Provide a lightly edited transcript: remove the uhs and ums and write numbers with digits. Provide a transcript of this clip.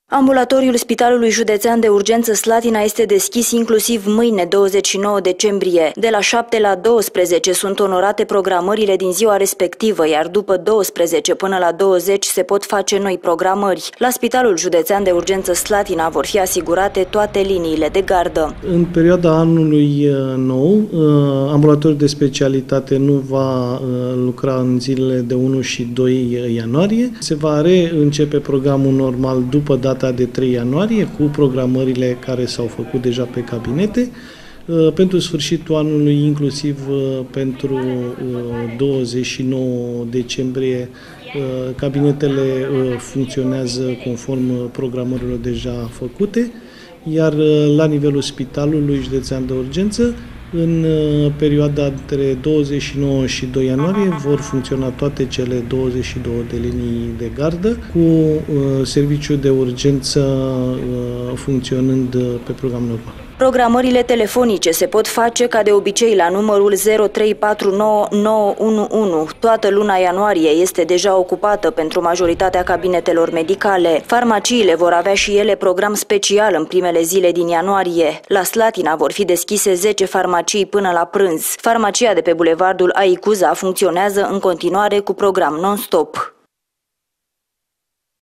Ambulatoriul Spitalului Județean de Urgență Slatina este deschis inclusiv mâine, 29 decembrie. De la 7 la 12 sunt onorate programările din ziua respectivă, iar după 12 până la 20 se pot face noi programări. La Spitalul Județean de Urgență Slatina vor fi asigurate toate liniile de gardă. În perioada anului nou, ambulatoriul de specialitate nu va lucra în zilele de 1 și 2 ianuarie. Se va reîncepe programul normal după data de 3 ianuarie, cu programările care s-au făcut deja pe cabinete. Pentru sfârșitul anului, inclusiv pentru 29 decembrie, cabinetele funcționează conform programărilor deja făcute, iar la nivelul Spitalului Județean de Urgență, în perioada între 29 și 2 ianuarie vor funcționa toate cele 22 de linii de gardă, cu serviciul de urgență funcționând pe program normal. Programările telefonice se pot face ca de obicei la numărul 0349911. Toată luna ianuarie este deja ocupată pentru majoritatea cabinetelor medicale. Farmaciile vor avea și ele program special în primele zile din ianuarie. La Slatina vor fi deschise 10 farmacii până la prânz. Farmacia de pe bulevardul Aicuza funcționează în continuare cu program non-stop.